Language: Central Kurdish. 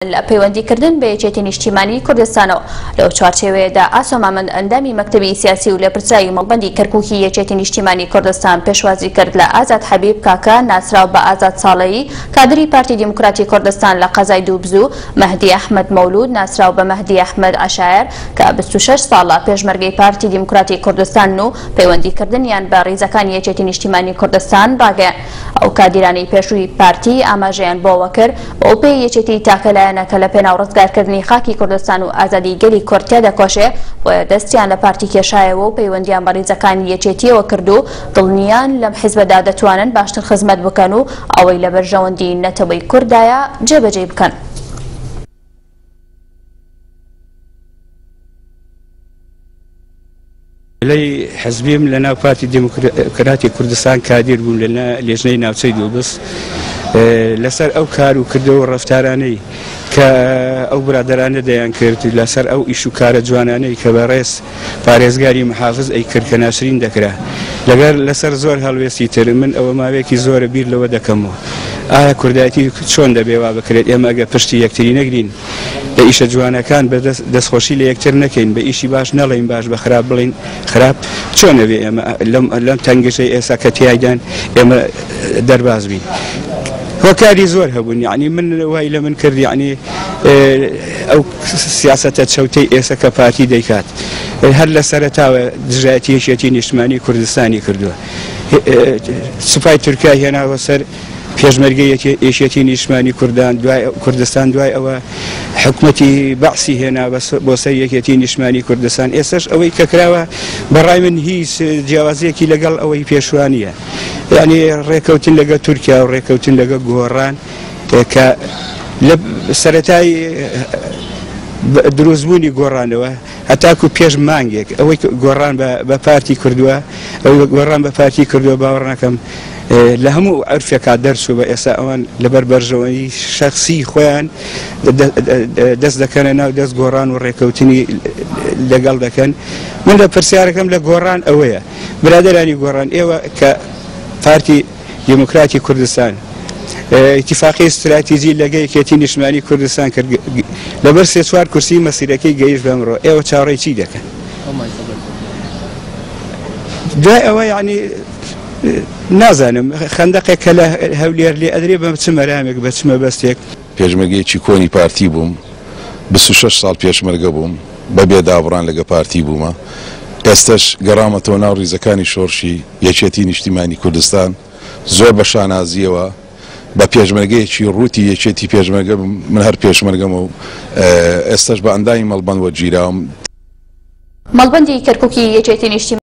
لە پەیوەندیکردن بە یەکێتی نیشتیمانی کوردستانەوە. لەو چوارچێوەیەدا ئاسۆ مامەند ئەندامی مەکتەبی سیاسی و لێپرسراوی مەڵبەندی کەرکووکی یەکێتی نیشتیمانی کوردستان پێشوازی کرد لە ئازاد حەبیب کاکە ناسراو بە ئازاد ساڵەیی کادری پارتی دیموکراتی کوردستان لە قەزای دووبزوو، مەهدی ئەحمەد مەولود ناسراو بە مەهدی ئەحمەد عەشایر کە 26 ساڵە پێشمەرگەی پارتی دیموکراتی کوردستان و پەیوەندیکردنیان بە ڕیزەکانی یەکێتی نیشتیمانی کوردستان ڕاگەیاند. ئەو کادیرانەی پێشووی پارتی ئاماژەیان بۆەوە کرد بەو پێی یەکێتی تاکەلایەنە کە لە پێناو ڕزگارکردنی خاکی کوردستان و ئازادی گەلی کورتیا دەکۆشێ بۆیە دەستیان لە پارتی کێشایەوە و پەیوەندیان بە ڕیزەکانی یەکێتیەوە کرد و دڵنیان لەم حیزبەدا دەتوانن باشتر خزمەت بکەن و ئەوەی لە بەرژەوەندی نەتەوەی کوردایە جێبەجێ بکەن. لەی حزبیم لە ناو پارتی دیموکراتی کوردستان کادیر بووم لە لێژنەی ناوچەی دووبس لەسەر ئەو کار و کردەوە ڕەفتارانەی کە ئەو برادرانە دەیان کرد لەسەر ئەو ئیش و کارە جوانانەی کە بەڕێز پارێزگاری محافظ ئەی کرد کە ناسرین دەکرا لەگەر لەسەر زۆر هەڵوێستی تر من ئەوە ماوەیەکی زۆرە بیر لەوە دەکەمەوە ئایا کوردایەتی چۆن دەبێوا بکرێت ئێمە ئەگە پشتی یەکتری نەگرین بە ئیشە جوانەکان بە دەستخۆشی لە یەکتر نەکەین بە ئیشی باش نەڵێین باش بە خراپ بڵین خراپ چۆن نەبێ ئێمە لەم تەنگەشەی ئێستا کە تیایدان ئێمە دەرباز بین. هۆکاری زۆر هەبوون یعنی من وای لە من کرد یعنی ئەو سیاسەتە چەوتەی ئێستا کە پارتی دەیکات هەر لە سەرەتاوە دژایەتی یەکێتی نیشتیمانی کوردستانی کردووە سوپای تورکیا هێناوە سەر پێشمەرگەی یەکێتی نیشتیمانی کوردستان دوای ئەوە حکومەتی بەعسی هێنا بۆ سەر یەکێتی نیشتیمانی کوردستان ئێستاش ئەوەی کە کراوە بەڕای من هیچ جیاوازیەکی لەگەڵ ئەوەی پێشوانیە یعنی ڕێکەوتن لەگە تورکیا و ڕێکەوتن لەگە گۆڕان کە لە سەرەتای دروستبوونی گۆڕانەوە هەتاکو پێش مانگێک ئەوەی گۆڕان بە پارتی کردووە ئەوەی گۆڕان بە پارتی کردووە باوەڕ نەکەم لە هەموو عرفێکا دەرچوو بە ئێستا ئەوان لەبەر بەرژەوەی شەخسی خۆیان دەست دەکەنە ناو دەست گۆڕان و ڕێکەوتنی لەگەڵ دەکەن. من لە پرسیارەکەم لە گۆڕان ئەوەیە برادرانی گۆڕان ئێوە کە پارتی دیموکراتی کوردستان اتفاقی استراتیژی لەگە یەکێتی نیشتیمانی کوردستان کرد لەبەر سێ چوار کورسی مەسیرەکەی گەیشت بەمڕۆ ئێوە چاوەڕێی چی دەکەن؟ دوای ئەوە یعنی نازانم خەندەقێک کە لە هەولێر لێ ئەدرێ بە چ مەرامێک بە چ مەبەستێک پێشمەرگەیەکی کۆنی پارتی بووم 26 ساڵ پێشمەرگە بووم بە بێدابڕان لەگە پارتی بوومە ئێستش گەڕامەتەوە ناو ڕیزەکانی شۆڕشی یەکێتی نیشتیمانی کوردستان زۆر بە شانازیەوە بە پێشمەرگەیەکی ڕووتی یەکێتی پێشمەرگە من هەر پێشمەرگەمە و ئێستش بە ئەندامی مەڵبەند وەرگیراوم. مەڵبەندی کەرکووکی یەکێتی نیشتیمانی